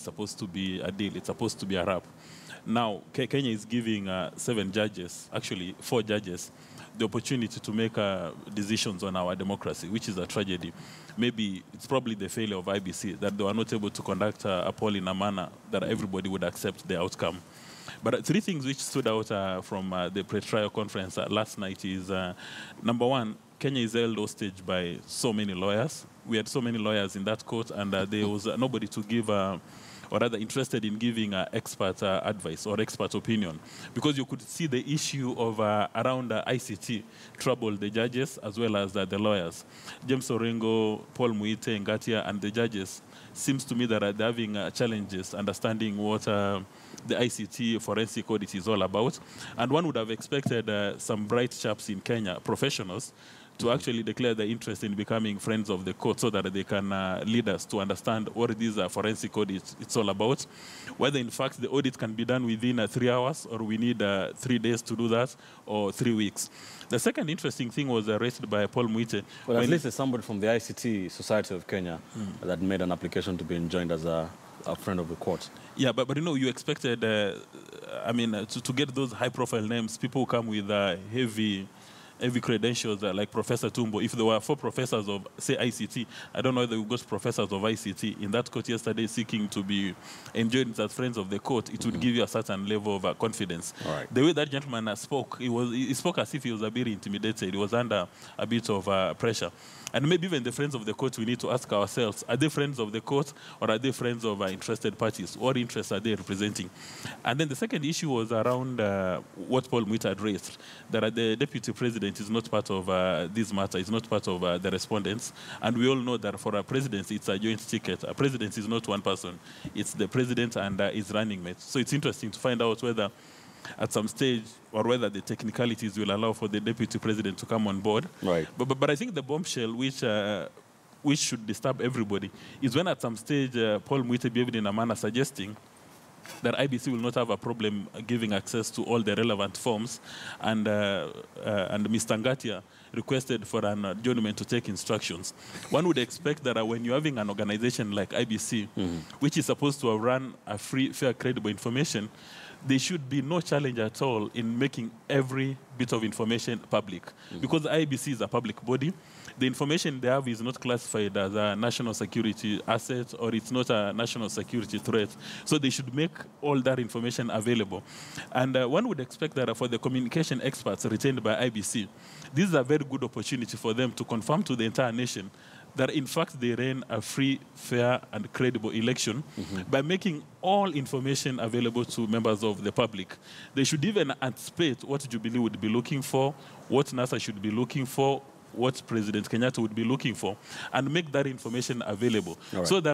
supposed to be a deal. It's supposed to be a wrap. Now, Kenya is giving 7 judges, actually 4 judges, the opportunity to make decisions on our democracy, which is a tragedy. Maybe it's probably the failure of IEBC that they were not able to conduct a poll in a manner that everybody would accept the outcome. But 3 things which stood out from the pre-trial conference last night is, number 1, Kenya is held hostage by so many lawyers. We had so many lawyers in that court, and there was nobody to give, or rather interested in giving expert advice or expert opinion. Because you could see the issue of around ICT troubled the judges as well as the lawyers. James Orengo, Paul Muite, Ngatia, and the judges seems to me that they're having challenges understanding what the ICT forensic audit is all about. And one would have expected some bright chaps in Kenya, professionals, to actually declare their interest in becoming friends of the court so that they can lead us to understand what these forensic audits it's all about, whether in fact the audit can be done within 3 hours or we need 3 days to do that or 3 weeks. The second interesting thing was raised by Paul Muite. Well, at least there's somebody from the ICT Society of Kenya that made an application to be enjoined as a friend of the court. Yeah, but you know, you expected, to get those high-profile names, people who come with heavy credentials like Professor Tumbo. If there were 4 professors of, say, ICT, I don't know whether we got professors of ICT in that court yesterday seeking to be enjoined as friends of the court, it would give you a certain level of confidence. Right. The way that gentleman spoke, he spoke as if he was a bit intimidated. He was under a bit of pressure. And maybe even the friends of the court, we need to ask ourselves, are they friends of the court or are they friends of interested parties? What interests are they representing? And then the second issue was around what Paul Muite had raised, that the deputy president is not part of this matter, is not part of the respondents. And we all know that for a presidency, it's a joint ticket. A presidency is not one person. It's the president and his running mate. So it's interesting to find out whether at some stage, or whether the technicalities will allow for the deputy president to come on board. Right. But I think the bombshell which should disturb everybody is when at some stage Paul Muite behaved in a manner suggesting that IEBC will not have a problem giving access to all the relevant forms, and Mr. Ngatia requested for an adjournment to take instructions. One would expect that when you're having an organization like IEBC, which is supposed to run a free, fair, credible information, there should be no challenge at all in making every bit of information public. Because IEBC is a public body, the information they have is not classified as a national security asset or it's not a national security threat. So they should make all that information available. And one would expect that for the communication experts retained by IEBC, this is a very good opportunity for them to confirm to the entire nation that in fact they ran a free, fair, and credible election by making all information available to members of the public. They should even anticipate what Jubilee would be looking for, what NASA should be looking for, what President Kenyatta would be looking for, and make that information available. Right. So that